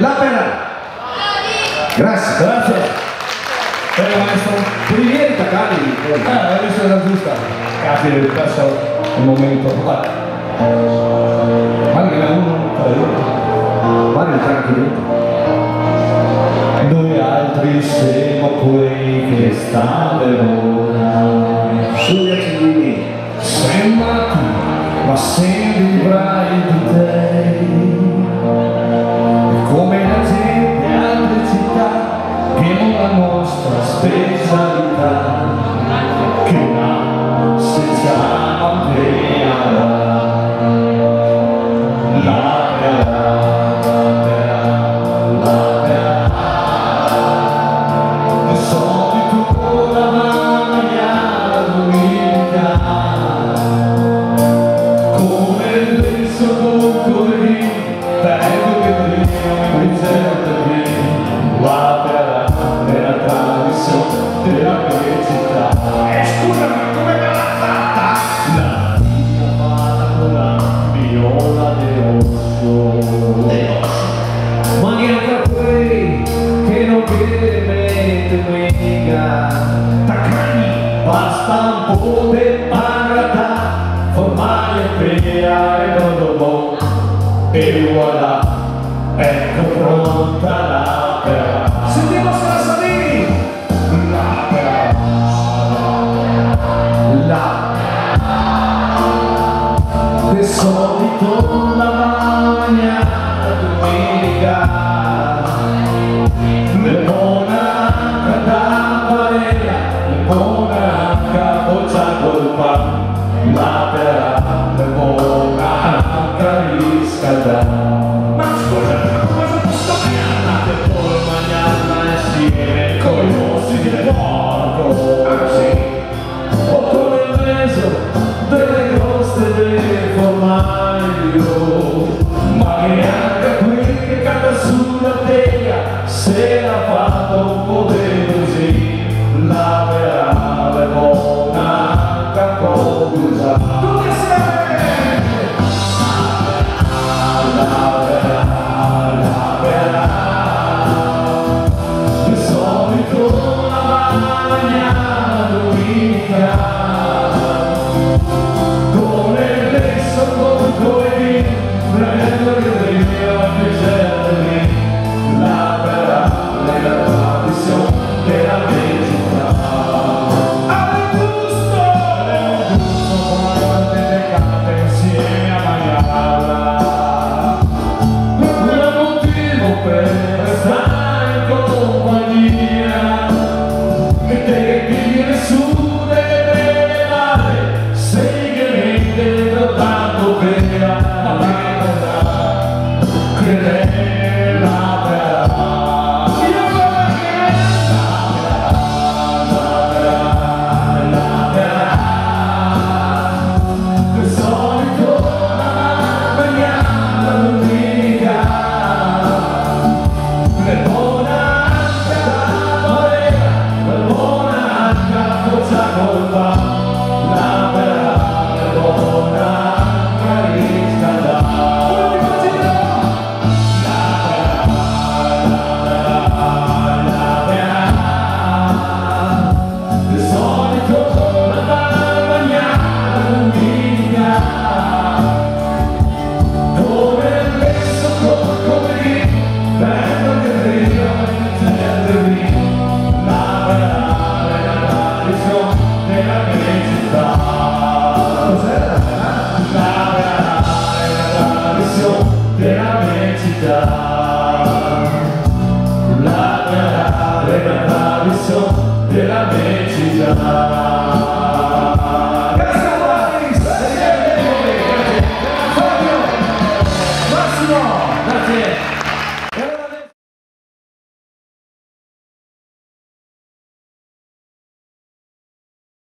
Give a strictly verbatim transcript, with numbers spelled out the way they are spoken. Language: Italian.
L'Opera. Grazie. Grazie. Prego maestro. Privieta, cari. Ah, la lista era giusta. Cazzo, questo è il momento. Guarda. Guarda che uno. Guarda tranquillo. Noi altri siamo quei che stavano sugli accendini. Sembra tu, ma se vivrai di te. Come la gente di altre città, che non la nostra specialità, che là si chiama Peara. La Peara, la Peara, la Peara. E solito la maglia domenica, come il verso con lì, prego che prima mi presenta qui. La Peara è la tradizione della mia città. Eh, scusa, ma come me l'ha fatta? La mia fatta con la viola d'osso, ma neanche quei che non chiede mica. Taccani, basta un po' di panata, formare pera e dopo, e voilà, ecco pronta la Peara. Sentiamo se la Salini. La Peara, la di solito la magna domenica, le buona da barella, le buona capoccia col pan, la Peara, le buona riscaldata. Ma scusa, cosa posso fare? E poi mangiarla insieme coi mossi di porco. Ah, sì. O come il reso delle croste del formaggio, ma neanche qui che canta sulla teglia se l'ha fatto un po' di così. La Peara è buona caposa. Dove sei? La Peara, la Peara, di solito la magna domenica, come il verso con coi, prendo che prima mi serve. La Peara è la tradizione della mia città. Al gusto, è un gusto quando te ne canta insieme a mangiarla. Non è motivo per restare in compagnia, che te dire su deve male, sei che rende tanto vera, ma la crede la Peara. Io vorrei che la Peara, la Peara, di solito la mañana domenica, le buona caporella, le buona capoccia col pan, la Peara è buona riscaldata. La Peara, la Peara, di solito la mañana domenica, come il verso come lì, prendo che prima mi serve. La Peara è la tradizione della mia città. Cos'era la Peara? La Peara è la tradizione della mia città. La Peara è la tradizione della mia città.